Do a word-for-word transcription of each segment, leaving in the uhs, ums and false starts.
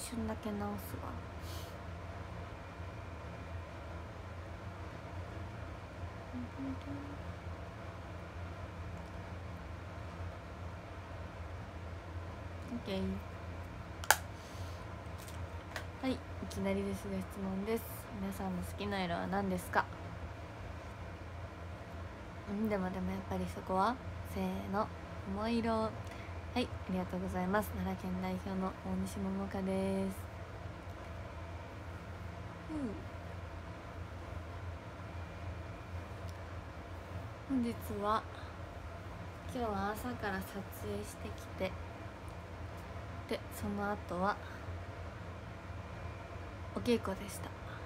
瞬だけ直すわ。オッケー。はい、いきなりですが質問です。皆さんの好きな色は何ですか？うんでもでもやっぱりそこはせーの、桃色。はい、ありがとうございます。奈良県代表の大西桃香です。うん、本日は今日は朝から撮影してきて、でその後はお稽古でした。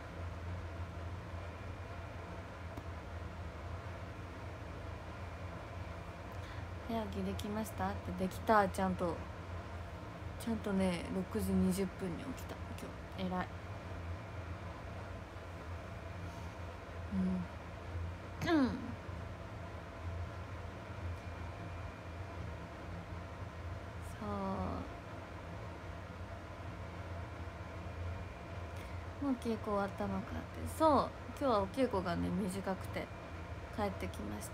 早起きできましたって。できた。ちゃんとちゃんとねろくじにじゅっぷんに起きた今日。偉い。うんうん。そうもう稽古終わったのかって。そう、今日はお稽古がね短くて帰ってきました。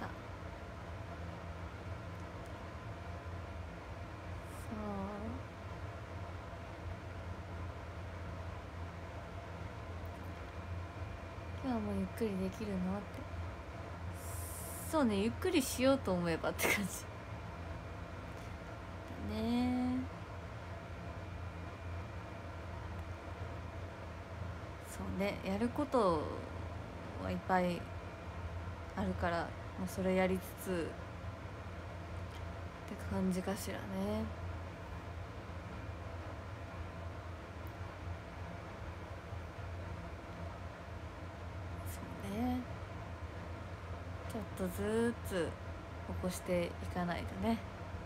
今日はもうゆっくりできるのって。そうね、ゆっくりしようと思えばって感じだね。そうね、やることはいっぱいあるから、もうそれやりつつって感じかしらね。そうね、ちょっとずつ起こしていかないとね。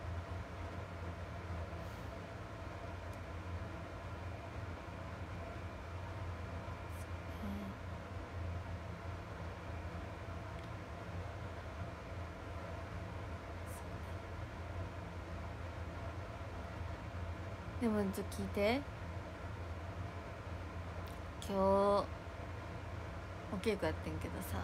でもちょっと聞いて、今日お稽古やってんけどさ、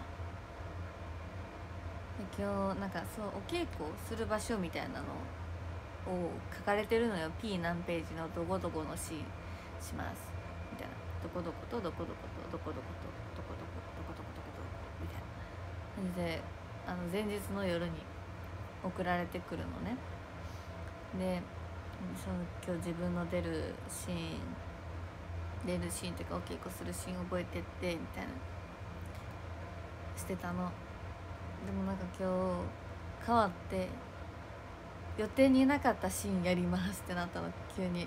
今日なんかそうお稽古する場所みたいなのを書かれてるのよ。 P 何ページのどこどこのシーンしますみたいな、どこどことどこどことどこどことどこどこどこどこどこどこみたいな感じで、あの前日の夜に送られてくるのね。でその今日自分の出るシーン出るシーンっていうかお稽古するシーン覚えてってみたいなしてたの。でもなんか今日変わって予定になかったシーンやりますってなったの急に。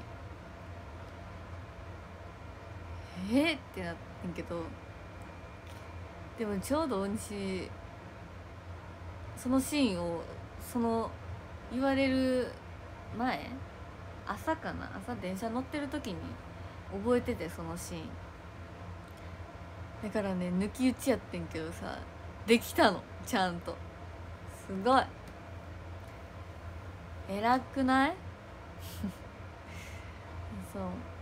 えー、ってなってんけど、でもちょうど大西そのシーンをその言われる前、朝かな、朝電車乗ってる時に覚えてて、そのシーンだからね抜き打ちやってんけどさ、できたのちゃんと。すごい偉くないそう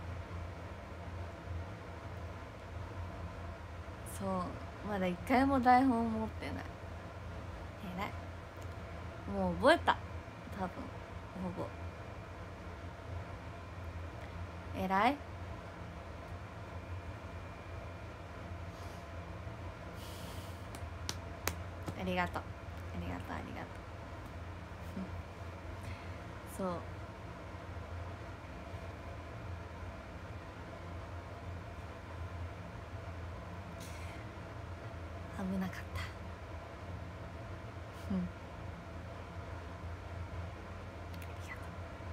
そうまだ一回も台本持ってない。偉い。もう覚えた多分ほぼ。偉い。ありがとうありがとうありがとうそう危なかった。うん、ありがと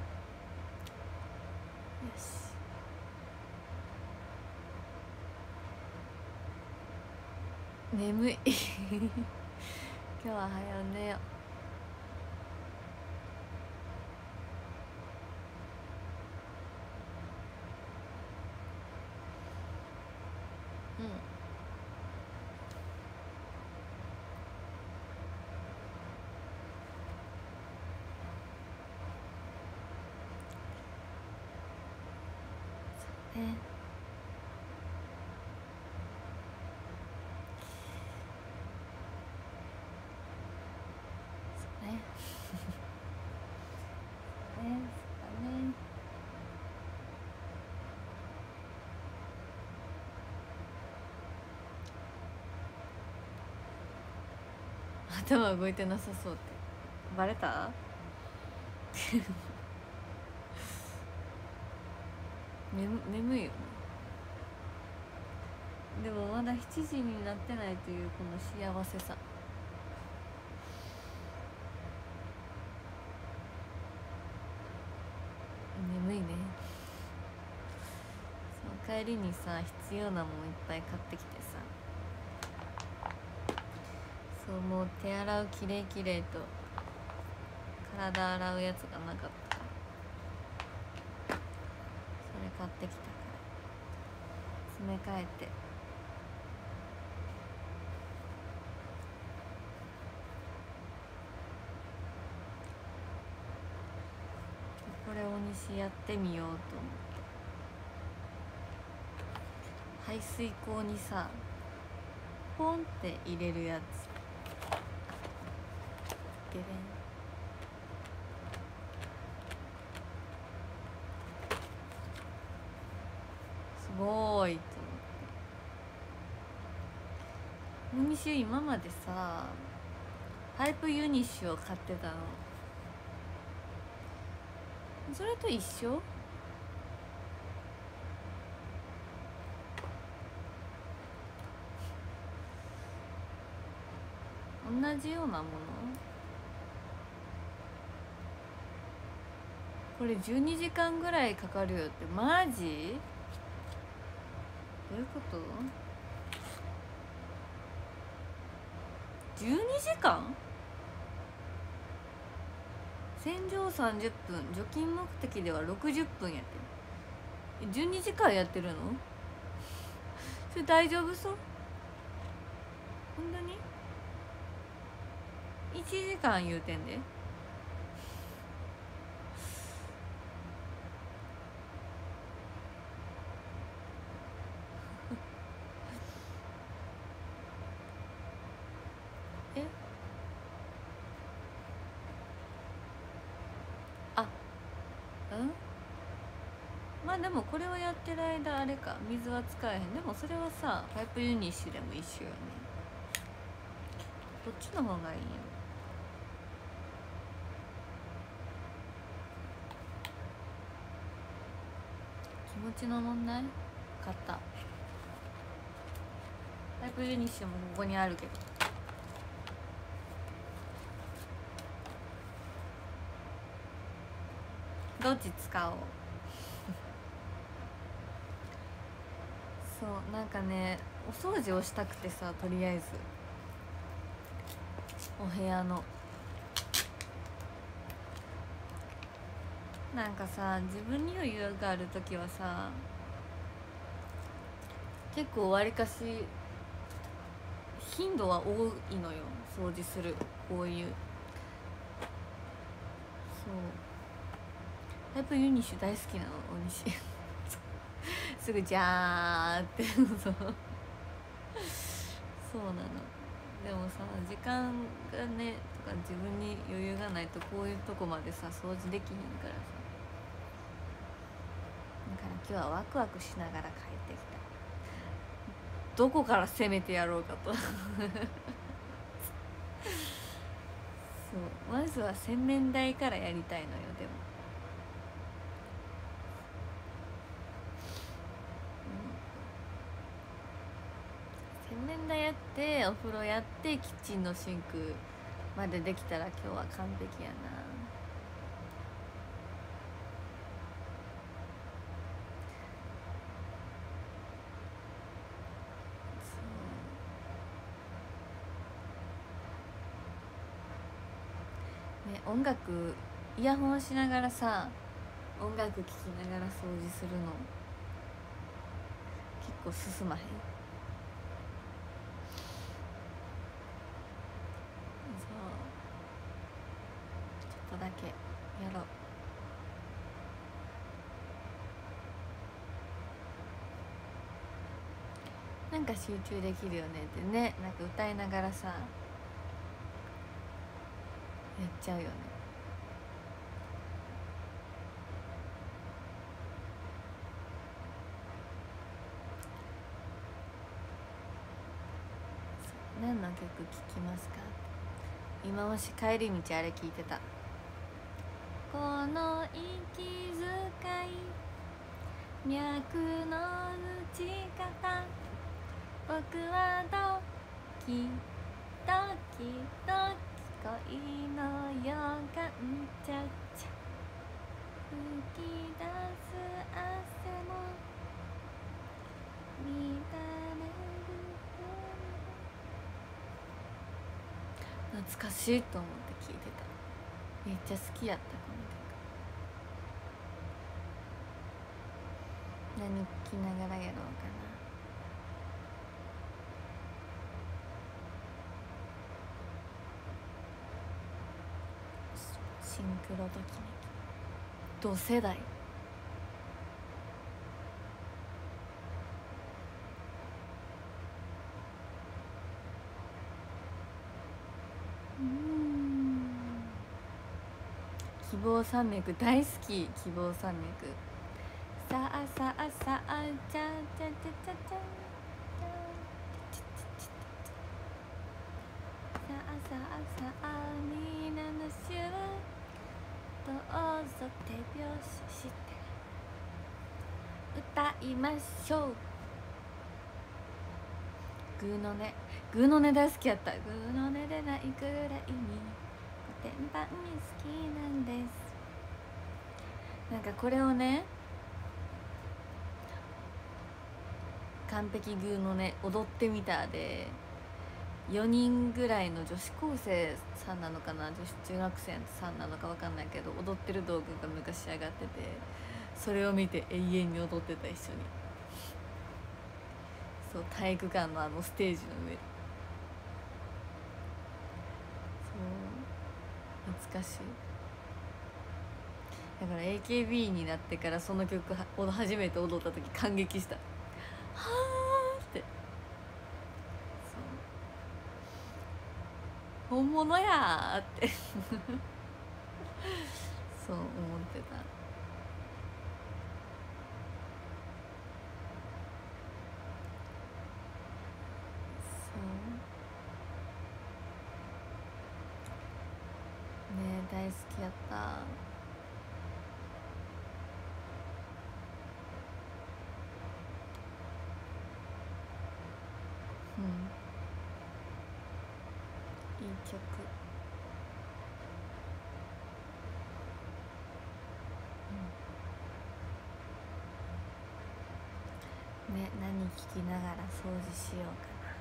う。よし、眠い今日は早寝よ。うんそうね。そうね。ね、そうだね。頭動いてなさそうってバレた？眠眠いよね。でもまだしちじになってないというこの幸せさ。眠いね。そう帰りにさ必要なもんいっぱい買ってきてさ、そうもう手洗うきれいきれいと体洗うやつがなかったから、それ買ってきたから詰め替えて、これ大西やってみようと思って、排水口にさポンって入れるやつ、ゲレン、すごーいと思って。大西今までさパイプユニッシュを買ってたの。それと一緒？同じようなもの？これじゅうにじかんぐらいかかるよって、マジ？どういうこと？ じゅうに 時間？洗浄さんじゅっぷん、除菌目的ではろくじゅっぷんやってる。じゅうにじかんやってるの？それ大丈夫そう？本当にいちじかん言うてんで。えあうんまあでもこれをやってる間あれか、水は使えへん。でもそれはさパイプユニッシュでも一緒よね。どっちの方がいいんやろ。気持ちの問題？買ったパイプユニッシュもここにあるけどどっち使おう。そうなんかねお掃除をしたくてさ、とりあえずお部屋のなんかさ、自分に余裕がある時はさ結構わりかし頻度は多いのよ、掃除する。こういうそうパイプユニッシュ大好きなの大西すぐジャーってそうそうなの。でもさ時間がねとか自分に余裕がないとこういうとこまでさ掃除できひんからさ、だから今日はワクワクしながら帰ってきた。どこから攻めてやろうかとそうまずは洗面台からやりたいのよ。でも洗面台やってお風呂やってキッチンのシンクまでできたら今日は完璧やな。そうね、音楽イヤホンしながらさ音楽聴きながら掃除するの結構進まへん。ちょっとだけやろう。 なんか集中できるよねってね、なんか歌いながらさやっちゃうよね。何の曲聴きますか？今もし帰り道あれ聞いてた。この息遣い脈の打ち方、僕はドキドキドキ恋の予感ちゃちゃ吹き出す汗も乱れる。懐かしいと思って聞いてた。めっちゃ好きやったこの曲。何聴きながらやろうかな。シンクロときめき、同世代。うーん、希望山脈大好き。希望山脈。さあさあさあちゃちゃちゃちゃちゃさあさあさあ皆の衆どうぞ手拍子して歌いましょう。グーの音、グーの音大好きやった。グーの音でないくらいにコテンパンに好きなんです。なんかこれをね、完璧グーの音踊ってみたでよにんぐらいの女子高生さんなのかな、女子中学生さんなのか分かんないけど踊ってる動画が昔上がってて、それを見て永遠に踊ってた。一緒に。そう、体育館のあのステージの上。そう懐かしい。だから エーケービー になってからその曲を初めて踊った時感激した。はーって、そう本物やーってそう思ってた。そうね、大好きやった。うん、いい曲。うん、ね、何聴きながら掃除しようかな。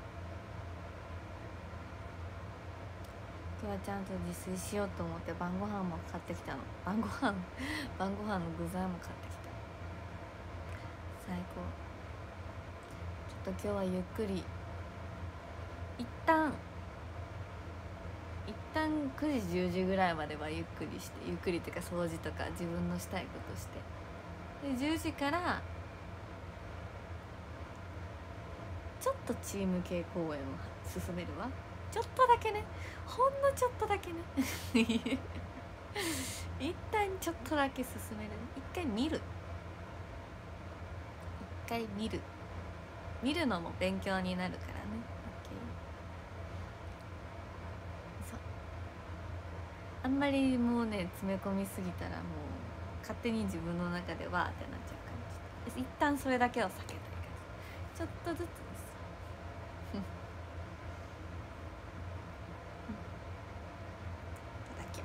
今日はちゃんと自炊しようと思って晩ご飯も買ってきたの。晩ご飯晩ご飯の具材も買ってきた。最高。ちょっと今日はゆっくり一旦一旦くじじゅうじぐらいまではゆっくりして、ゆっくりっていうか掃除とか自分のしたいことして、でじゅうじからちょっとチーム系公演を進めるわ。ちょっとだけね、ほんのちょっとだけね一旦ちょっとだけ進める。一回見る一回見る見るのも勉強になるからね。 OK。 そうあんまりもうね詰め込みすぎたらもう勝手に自分の中でわーってなっちゃう感じ。一旦それだけを避けたい感じ。ちょっとずつですだけ。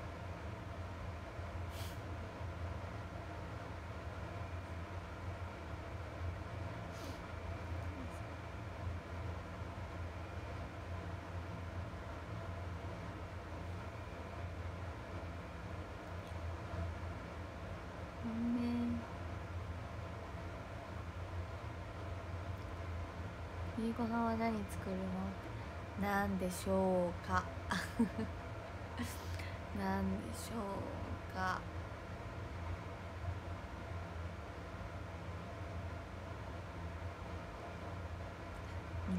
夕ご飯は何作るの？なんでしょうかなんでしょうか。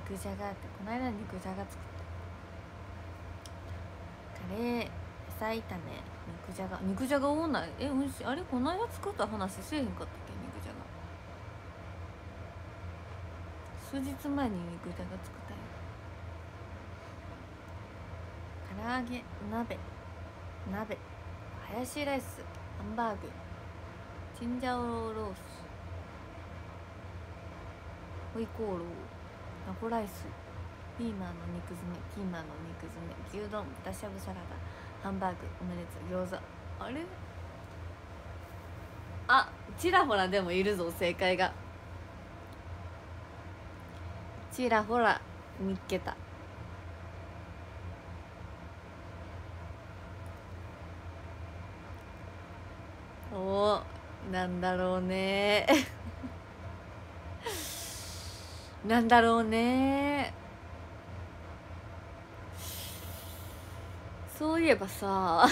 肉じゃがってこの間肉じゃが作ったカレー野菜炒め肉じゃが肉じゃが多ないえうんしあれこの間作った話せえへんかったっけ肉じゃが数日前に肉じゃが作ったよ唐揚げ鍋鍋ハヤシライスハンバーグチンジャオロースホイコーロータコライスピーマンの肉詰めピーマンの肉詰め牛丼豚しゃぶサラダハンバーグオムレツ餃子あれあちらほらでもいるぞ正解がちらほら見っけたおーなんだろうねなんだろうねそういえばさ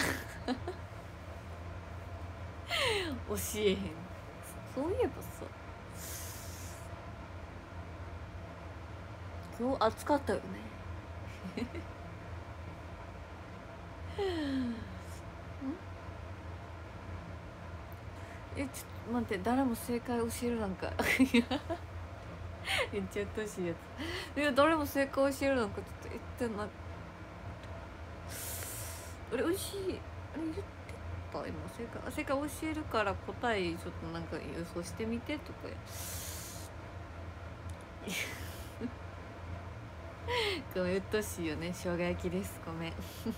教えへんそういえばさ今日暑かったよねえちょっと待って誰も正解教えるなんかめっちゃうっとうしいやついや誰も正解教えるなんかちょっと言ってなあれ美味しいあれ言ってた今正解正解教えるから答えちょっとなんか予想してみてとかごめんうっとうしいよね生姜焼きですごめん生姜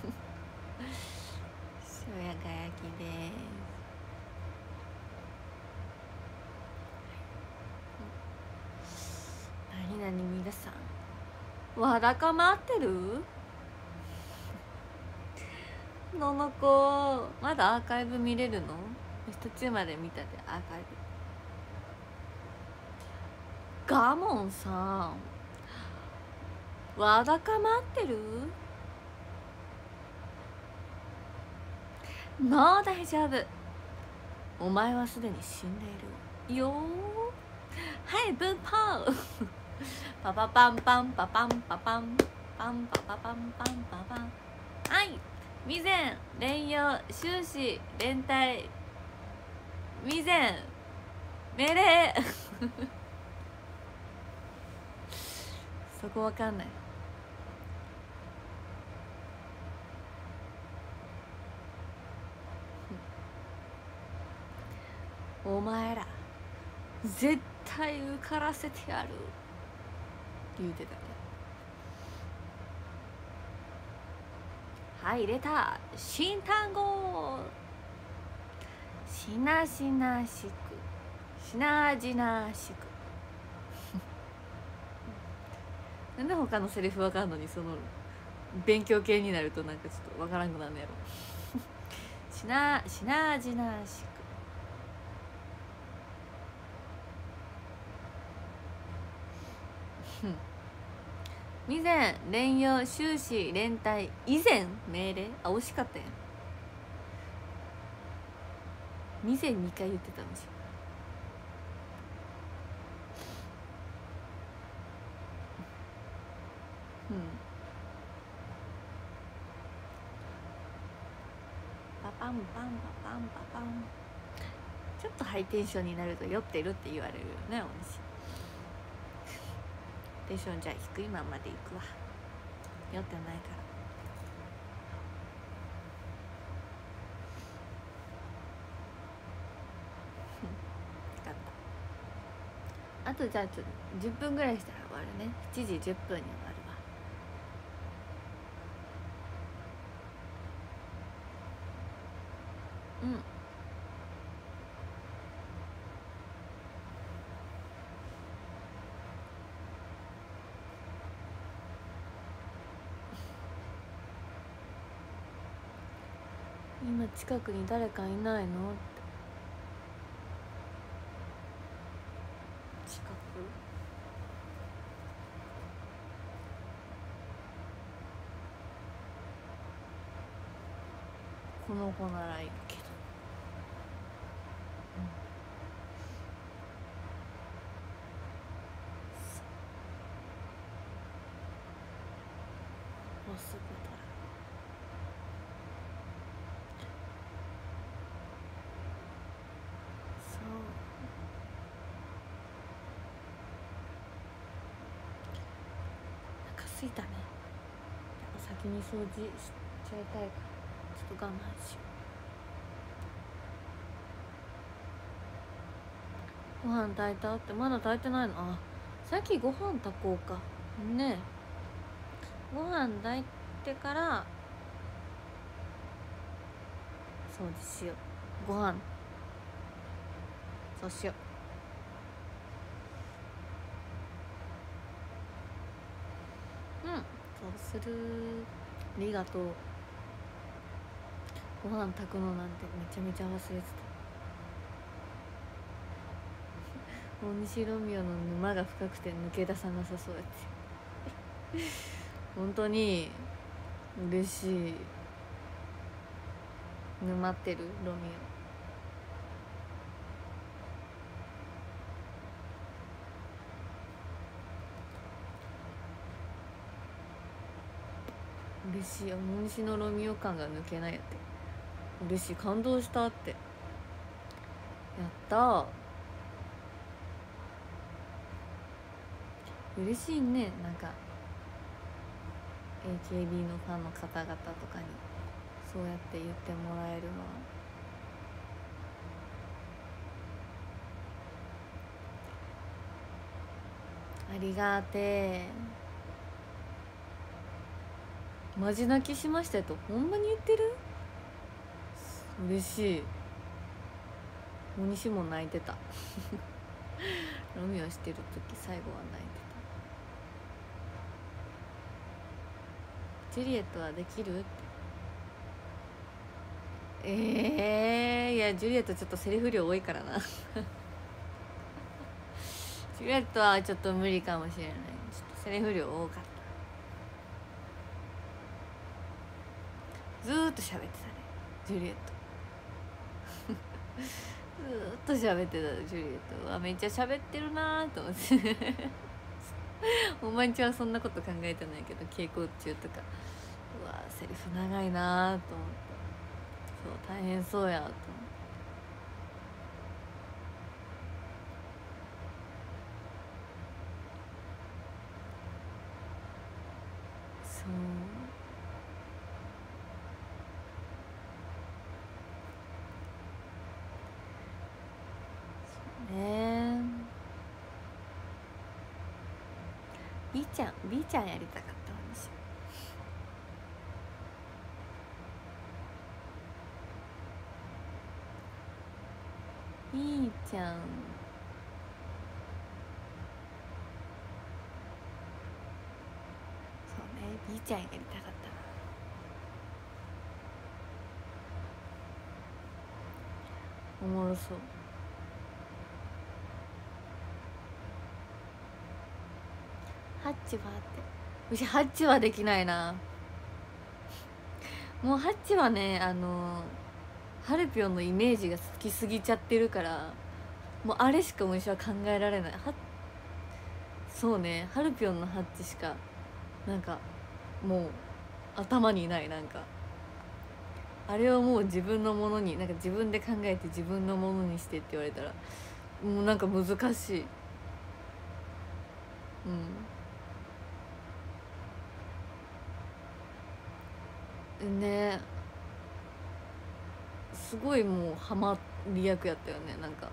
焼きです何々皆さんわだかまってるのの子まだアーカイブ見れるの途中まで見たでアーカイブガモンさんわだかまってるもう大丈夫お前はすでに死んでいるよはいブンポーパパパンパンパパンパパンパンパパパンパンパパンはい未然連用終始連帯未然命令そこわかんないお前ら絶対受からせてやる言うてたねはい入れた新単語しなしなしくしなじなしくなんで他のセリフわかんのにその勉強系になるとなんかちょっとわからんくなるんやろしなしなじなしく未然連用終始連帯以前命令あ惜しかったやん未然にかい言ってたんですようんパパンパンパパンパパンちょっとハイテンションになると酔ってるって言われるよねお主テンションじゃ低いままでいくわ酔ってないから分かったあとじゃあちょっとじゅっぷんぐらいしたら終わるねしちじじゅっぷんに終わるわうん今近くに誰かいないのって近くこの子ならいるけど、 すぐドラそうお腹すいたね。先に掃除しちゃいたいからちょっと我慢しよう。ご飯炊いたってまだ炊いてないの。あ、さっきご飯炊こうかね。ご飯炊いてから掃除しよう。ご飯そうしよう。うん、そうする。ありがとう。ご飯炊くのなんてめちゃめちゃ忘れてた。大西ロミオの沼が深くて抜け出さなさそうやって本当に嬉しい。沼ってるロミオ嬉しい。大西のロミオ感が抜けないやって嬉しい。感動したってやったー。嬉しいね。なんか エーケービー のファンの方々とかにそうやって言ってもらえるのは。ありがてえ。マジ泣きしましたよとほんまに言ってる。嬉しい。大西も泣いてたロミオしてる時最後は泣いてた。ジュリエットはできるって。えー、いやジュリエットちょっとセリフ量多いからなジュリエットはちょっと無理かもしれない。ちょっとセリフ量多かった。ずーっと喋ってたねジュリエットずーっと喋ってたジュリエットはめっちゃ喋ってるなーと思ってお前んちはそんなこと考えてないけど稽古中とかうわセリフ長いなーと思って、そう大変そうやと思って。そうそうね。 B ちゃん B ちゃんやりたかった私。B ちゃんそうね B ちゃんやりたかったな。おもろそう。ハッチはってうちハッチはできないな。もうハッチはねあのハルピョンのイメージが好きすぎちゃってるからもうあれしか虫は考えられない。はそうねハルピョンのハッチしかなんかもう頭にない。なんかあれをもう自分のものになんか自分で考えて自分のものにしてって言われたらもうなんか難しい。うんねすごいもうハマり役やったよね。なんか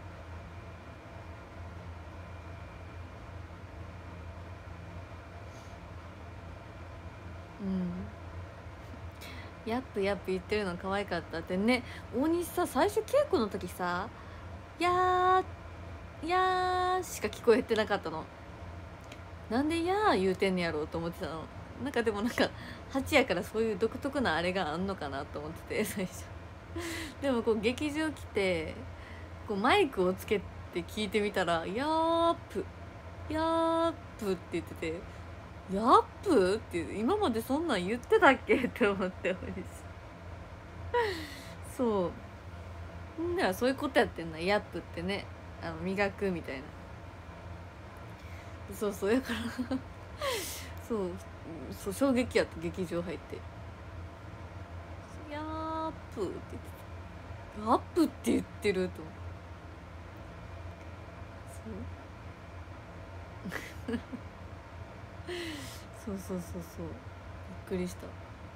うんやっぷやっぷ言ってるの可愛かったってね。大西さ最初稽古の時さ「やーやー」しか聞こえてなかったの。なんで「やー」言うてんねやろうと思ってたの。なんかでもなんか八やからそういう独特なあれがあんのかなと思ってて最初でもこう劇場来てこうマイクをつけて聞いてみたら「やーっぷやーっぷ」って言ってて「やっぷ?」って今までそんなん言ってたっけって思ってそうほんならそういうことやってんな「やっぷ」ってねあの磨くみたいな。そうそうやからそうそう衝撃やった。劇場入ってヤープって言ってた。アップって言ってると思そうそうそうそうそうびっくりした。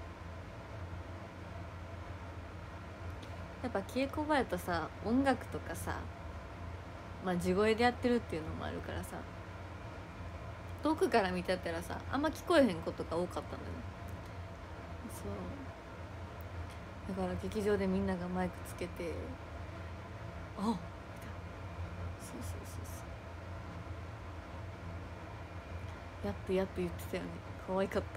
やっぱ稽古場やとさ音楽とかさまあ地声でやってるっていうのもあるからさ遠くから見てたらさあんま聞こえへんことが多かったんだよね。そうだから劇場でみんながマイクつけてあっみたいなそうそうそうそうやっとやっと言ってたよね。可愛かった。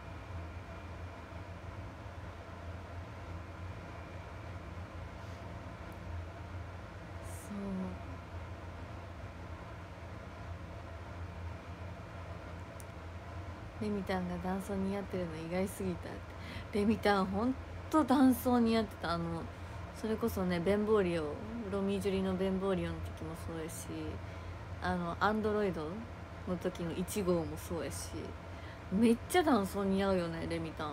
レミタンが男装似合ってるの意外すぎたって。レミタンほんと男装似合ってた。あのそれこそねベンボーリオロミージュリのベンボーリオの時もそうやしあのアンドロイドの時のいち号もそうやしめっちゃ男装似合うよねレミタン。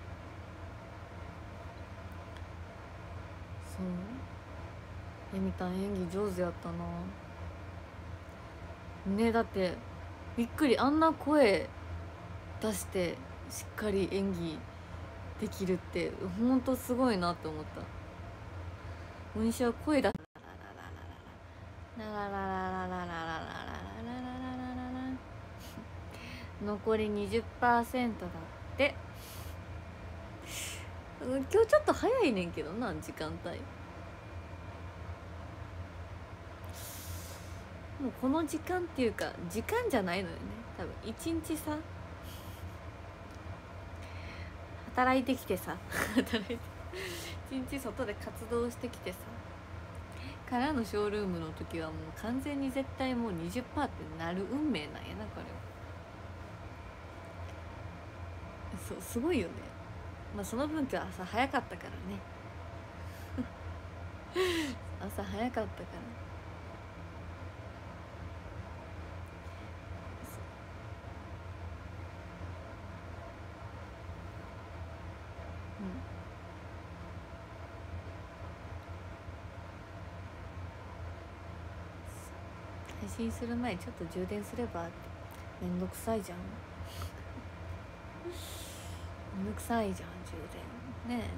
そうレミタン演技上手やったなね。だってびっくりあんな声出してしっかり演技できるってほんとすごいなって思った。大西は声出残り にじゅっパーセント だって。今日ちょっと早いねんけどな時間帯。もうこの時間っていうか時間じゃないのよね多分一日さ働いてきてさ働いて一日外で活動してきてさからのショールームの時はもう完全に絶対もう にじゅっパーセント ってなる運命なんやなこれは。そうすごいよね。まあその分今日朝早かったからね朝早かったから配信する前にちょっと充電すればって。めんどくさいじゃんめんどくさいじゃん充電ね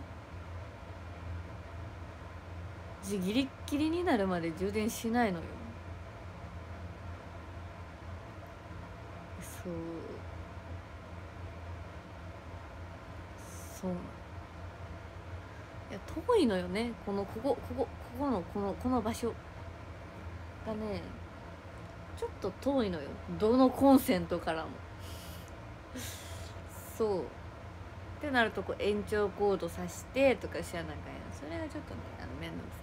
えギリッギリになるまで充電しないのよ。そうそういや遠いのよねこのここここここのこのこの場所がねちょっと遠いのよどのコンセントからもそうってなるとこう延長コードさしてとかしやなあかんやん。それがちょっとねあの面倒くさ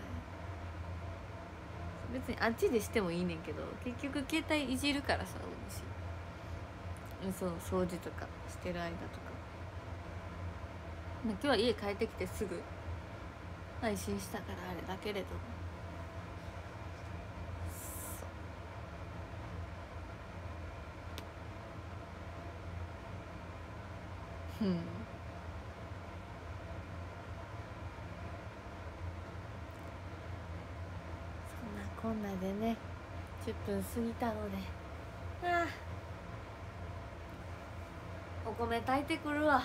い。別にあっちでしてもいいねんけど結局携帯いじるからさそう掃除とかしてる間とか今日は家帰ってきてすぐ配信したからあれだけれどうんそんなこんなでねじゅっぷん過ぎたのでああお米炊いてくるわ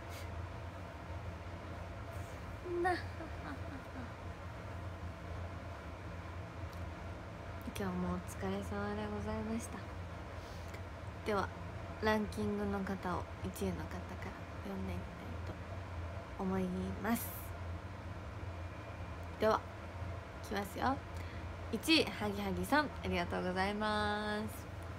な今日もお疲れ様でございました。ではランキングの方をいちいの方から読んでいきたいと思います。ではいきますよ。いちいはぎはぎさんありがとうございます。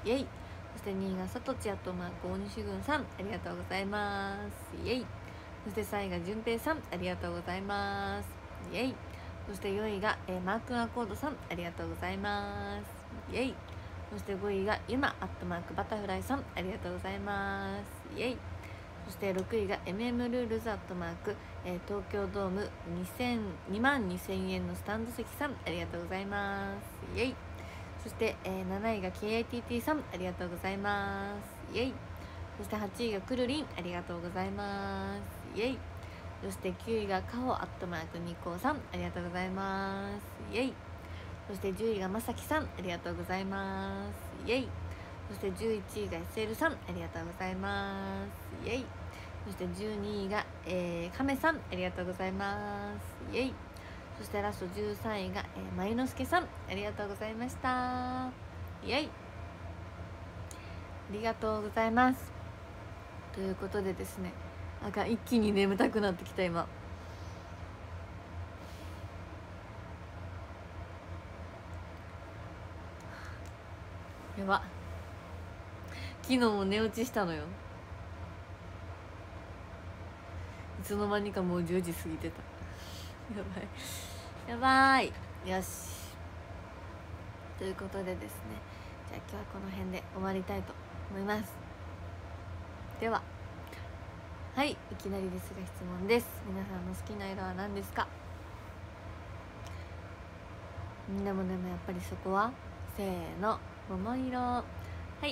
イエイ。そしてにいがさとちあとマーク大西軍さんありがとうございます。イエイ。そしてさんいがじゅんぺいさんありがとうございます。イエイ。そしてよんいが、えー、マークアコードさんありがとうございます。イエイ。そしてごいがゆまアットマークバタフライさんありがとうございます。イエイ。そしてろくいが エムエム ルールズアットマーク、えー、東京ドームにまんにせんえんのスタンド席さんありがとうございます。イエイ。そして、えー、なないが ケーアイティーティー さんありがとうございます。イエイ。 そしてはちいがくるりん、ありがとうございます。イエイ。そしてきゅういがかほアットマークにこうさん、ありがとうございます。イエイ。そしてじゅういがまさきさん、ありがとうございます。イエイ。そしてじゅういちいが エスエル さん、ありがとうございます。イエイ。そしてじゅうにいが、えー、亀さん、ありがとうございます。イエイ。そしてラストじゅうさんいが、えー、まゆのすけさん、ありがとうございました。イエイ。ありがとうございます。ということでですね、なんか一気に眠たくなってきた今。やば、昨日も寝落ちしたのよ。いつの間にかもうじゅうじ過ぎてた。やばいやばい。よし、ということでですね、じゃあ今日はこの辺で終わりたいと思います。では、はい、いきなりですが質問です。皆さんの好きな色は何ですか？でもでもやっぱりそこはせーの、桃色。はい、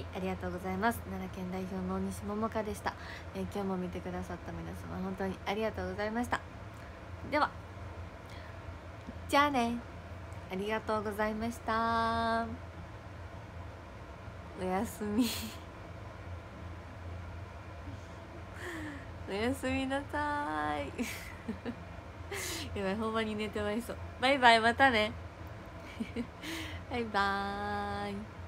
ありがとうございます。奈良県代表の大西桃香でした。えー、今日も見てくださった皆様本当にありがとうございました。ではじゃあね、ありがとうございました。おやすみおやすみなさいやばい、ほんまに寝てまいそう。バイバイ、またねバイバーイ。